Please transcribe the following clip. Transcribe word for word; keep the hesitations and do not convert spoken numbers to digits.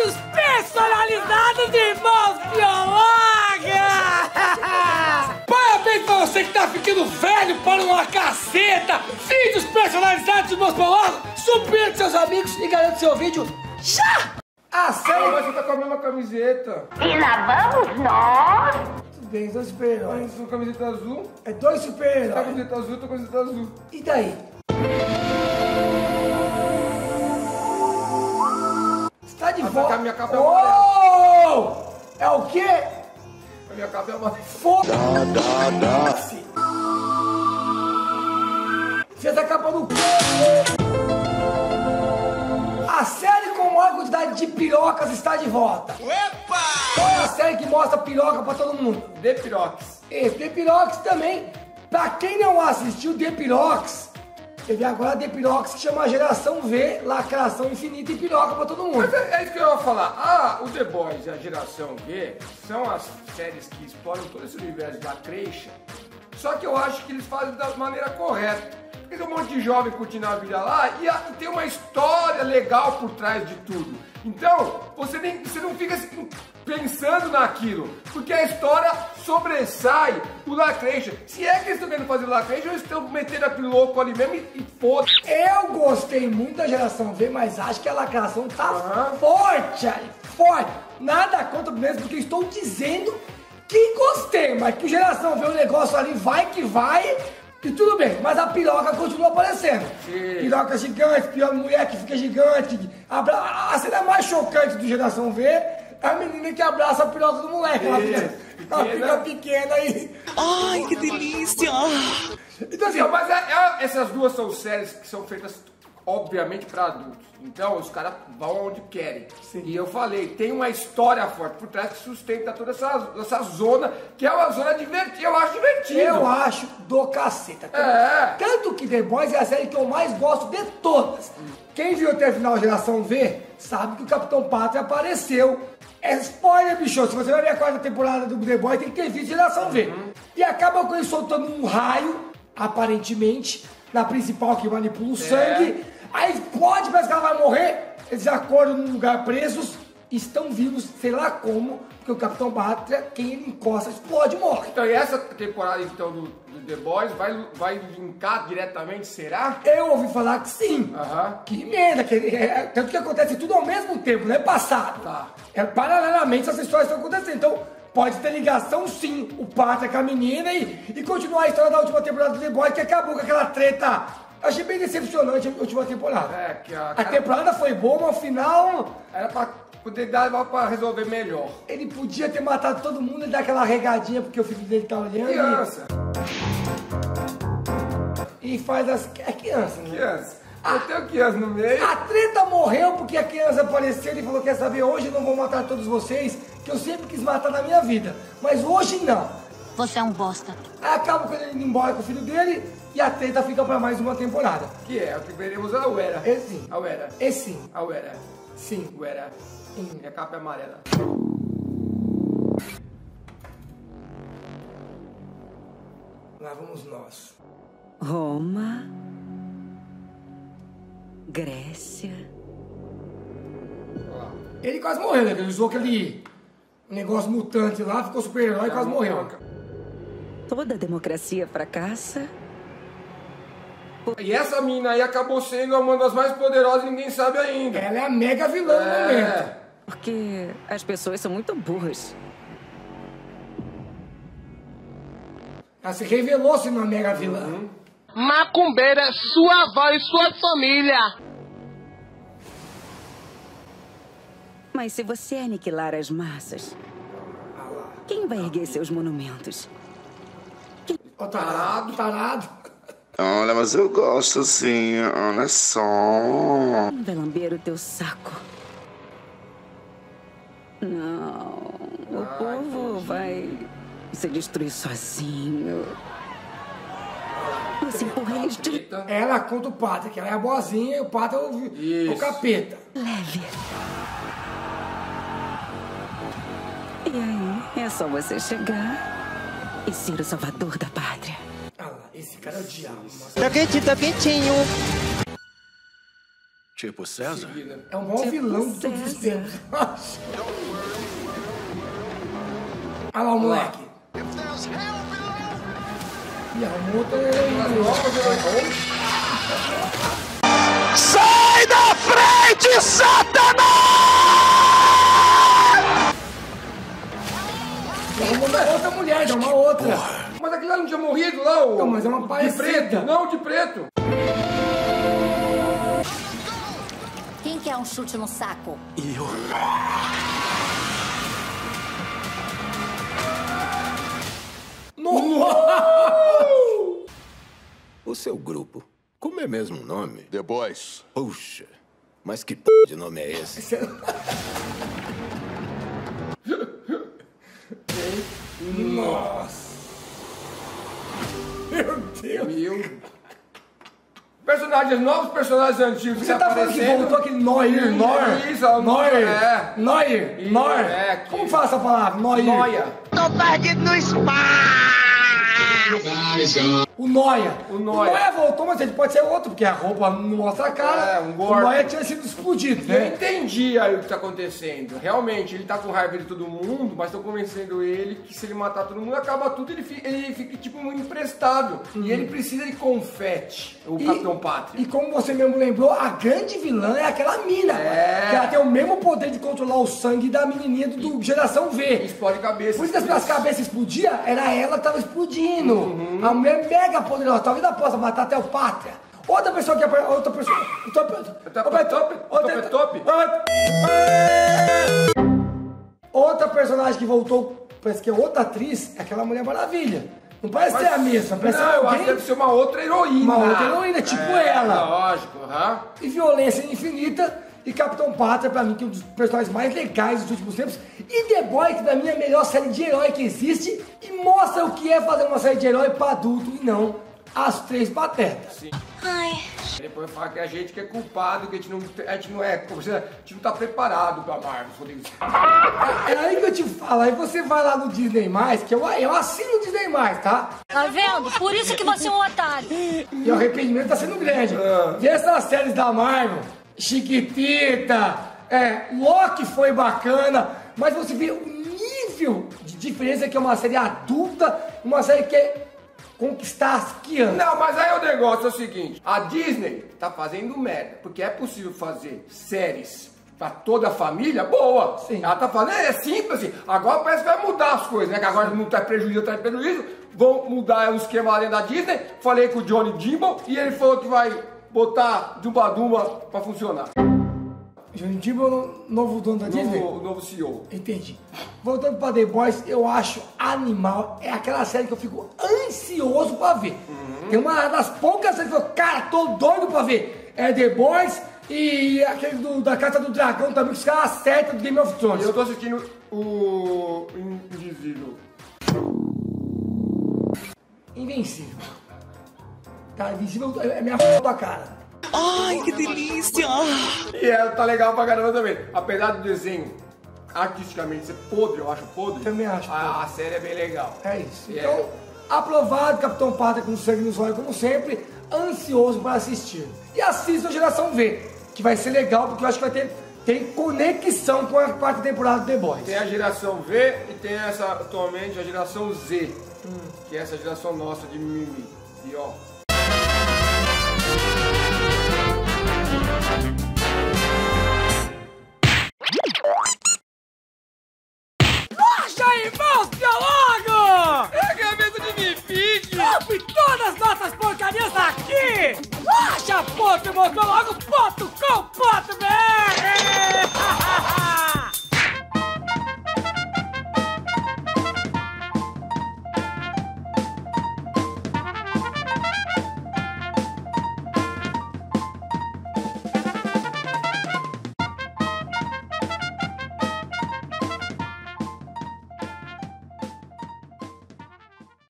Beijos personalizados de irmãos Biolaga! Parabéns pra você que tá ficando velho para uma caceta! Vídeos personalizados de irmãos Biolaga! Supera com seus amigos e garante seu vídeo já! Ah, sério? Mas você tá com a mesma camiseta. E lá vamos nós! Tudo bem, dois super-heróis. Sua camiseta azul? É dois super-heróis. Tá com a camiseta azul, eu tô com a camiseta azul. E daí? Você tá de volta? A minha capa é amarela. Oh! É o quê? A minha capa é amarela. Foda! Fez a capa no cu! A série com maior quantidade de pirocas está de volta. Epa! Qual é a série que mostra piroca pra todo mundo? The Pirox. Esse The Pirox também. Pra quem não assistiu The Pirox, teve agora The Pirox que chama Geração V, lacração infinita e piroca pra todo mundo. Mas é, é isso que eu ia falar. Ah, o The Boys e a Geração V são as séries que exploram todo esse universo da creche. Só que eu acho que eles fazem da maneira correta. Porque tem um monte de jovem curtindo a vida lá e, a, e tem uma história legal por trás de tudo. Então, você, nem, você não fica assim, pensando naquilo, porque a história sobressai o Lacration. Se é que eles estão querendo fazer o Lacration, eles estão metendo aquele louco ali mesmo e, e foda. Eu gostei muito da Geração V, mas acho que a lacração tá Uhum. forte aí, forte. Nada contra mesmo, porque eu estou dizendo que gostei, mas que Geração V o negócio ali vai que vai. E tudo bem, mas a piroca continua aparecendo. Sim. Piroca gigante, pior mulher que fica gigante. Abra... A cena mais chocante do Geração V é a menina que abraça a piroca do moleque. Ela fica, ela fica pequena aí. Ai, que delícia! Então assim, mas é, é, essas duas são séries que são feitas, obviamente, para adultos. Então os caras vão onde querem. Sim. E eu falei, tem uma história forte por trás que sustenta toda essa, essa zona, que é uma zona divertida. Eu acho divertido. Eu acho do caceta. É. Tanto que The Boys é a série que eu mais gosto de todas. Quem viu até a final Geração V, sabe que o Capitão Pátria apareceu. É spoiler, bicho. Se você vai ver a quarta temporada do The Boys, tem que ter visto Geração V. Uhum. E acaba com ele soltando um raio, aparentemente, na principal que manipula o é. sangue. Aí explode, parece que ela vai morrer. Eles acordam num lugar presos, estão vivos, sei lá como, porque o Capitão Pátria, quem ele encosta, explode e morre. Então, e essa temporada então do, do The Boys vai, vai linkar diretamente, será? Eu ouvi falar que sim. Uhum. Que emenda, que é, tanto que acontece tudo ao mesmo tempo, não é passado. Tá. É paralelamente essas histórias estão acontecendo. Então, pode ter ligação sim, o Pátria com a menina e, e continuar a história da última temporada do The Boys, que acabou com aquela treta. Achei bem decepcionante a última temporada. É, que a, a cara... temporada foi boa, mas o final... Era pra poder dar pra resolver melhor. Ele podia ter matado todo mundo e dar aquela regadinha, porque o filho dele tá olhando. Criança. E, e faz as... É criança, né? Criança. Eu tenho criança no meio. A treta morreu porque a criança apareceu e falou, quer saber, hoje eu não vou matar todos vocês, que eu sempre quis matar na minha vida. Mas hoje não. Você é um bosta. Aí acaba com ele indo embora com o filho dele e a treta fica pra mais uma temporada. Que é o que veremos a Uera. Esse sim. A Uera. Esse sim. A Uera. Sim. Uera. Sim. Minha capa é amarela. Lá vamos nós. Roma, Grécia. Ele quase morreu, né? Ele usou aquele negócio mutante lá, ficou super-herói e quase morreu. Toda democracia fracassa. E essa mina aí acabou sendo uma das mais poderosas e ninguém sabe ainda. Ela é a mega vilã do É. momento. Porque as pessoas são muito burras. Ela se revelou sendo uma mega vilã. Uhum. Macumbeira, sua avó e sua família. Mas se você aniquilar as massas, quem vai erguer seus monumentos? Ó, tarado, tarado. Olha, mas eu gosto assim, olha só. Quem vai lamber o teu saco? Não, o povo vai se destruir sozinho. Você empurra eles de... Ela conta o Pátria, que ela é a boazinha e o Pátria é o, Isso. o capeta. leve. E aí, é só você chegar e ser o salvador da pátria. Ah lá, esse cara é o diabo. Tá quentinho, tá quentinho. Tipo César? É um bom Tipo vilão de todos os César. tempos. Olha lá o moleque. E arrumou outra... Sai da frente, Satanás! E arrumou uma outra mulher, já uma outra. Mas aquele lá não tinha morrido lá, o... Não, mas é uma de parecida. preto. Não, de preto. Quem quer um chute no saco? E eu... O seu grupo, como é mesmo o nome? The Boys. Puxa, mas que p de nome é esse? Nossa. Meu Deus. Meu... Personagens novos, personagens antigos. Você tá falando que voltou aquele Neuer, Neuer? Isso, é o Neuer, é. Neuer, Isso, Neuer. é, que- Como fala essa palavra? Neuer. Noia. Tô perdido no espaço! O Noia. O Noia. O Noia voltou, mas ele pode ser outro, porque a roupa não mostra a cara. É, um o gordo. Noia tinha sido explodido, Eu né? entendi aí o que tá acontecendo. Realmente, ele tá com raiva de todo mundo, mas tô convencendo ele que se ele matar todo mundo, acaba tudo, ele fica, ele fica tipo um emprestado. E ele precisa de confete, o Capitão Pátria. E como você mesmo lembrou, a grande vilã é aquela mina. É. Que ela tem o mesmo poder de controlar o sangue da menininha do, do Geração V. Explode cabeça. Por isso que as cabeças explodiam, era ela que tava explodindo. Uhum. A mulher mega poderosa, talvez ela possa matar até o Pátria. Outra pessoa que é outra pessoa. Outra, Top, top, top, top. Outra personagem que voltou, parece que é outra atriz, é aquela Mulher Maravilha. Não parece ser a mesma, parece Não, eu acho alguém, que deve ser uma outra heroína. uma outra heroína, tipo É, ela. Lógico, aham. E violência infinita. E Capitão Pátria, pra mim, que é um dos personagens mais legais dos últimos tempos. E The Boys, que pra mim é a melhor série de herói que existe. E mostra o que é fazer uma série de herói pra adulto e não as três patetas. Sim. Depois fala que a gente que é culpado, que a gente não, a gente não é, a gente não tá preparado pra Marvel, Rodrigo. É aí que eu te falo, aí você vai lá no Disney mais, que eu, eu assino o Disney mais, tá? Tá vendo? Por isso que você é um otário. E o arrependimento tá sendo grande. E essas séries da Marvel, Chiquitita, é, Loki foi bacana, mas você vê o nível de diferença que é uma série adulta, uma série que é conquistar as crianças. Não, mas aí o negócio é o seguinte, a Disney tá fazendo merda, porque é possível fazer séries pra toda a família, boa. Sim. Ela tá falando, é simples assim, agora parece que vai mudar as coisas, né, que agora não tá prejuízo, tá prejuízo, vão mudar o esquema lá dentro da Disney, falei com o Johnny Dimble e ele falou que vai botar Dumba Dumba pra funcionar. Johnny Dimble é o novo dono da Disney? Novo, o novo C E O. Entendi. Voltando pra The Boys, eu acho animal. É aquela série que eu fico ansioso pra ver. Uhum. Tem uma das poucas séries que eu, cara, tô doido pra ver. É The Boys e aquele do, da Casa do Dragão também, que os caras acertam do Game of Thrones. Eu tô assistindo o Invisível. Invencível. Cara, Invencível é minha f da cara. Ai, que delícia! E ela tá legal pra caramba também. Apesar do desenho artisticamente ser podre, eu acho podre. Também acho A, a série é bem legal. É isso. E Então, é- aprovado, Capitão Pátria com sangue nos olhos, como sempre, ansioso para assistir. E assista a Geração V, que vai ser legal, porque eu acho que vai ter tem conexão com a quarta temporada do The Boys. Tem a geração V e tem essa atualmente a geração Z, hum. que é essa geração nossa de mimimi. E ó.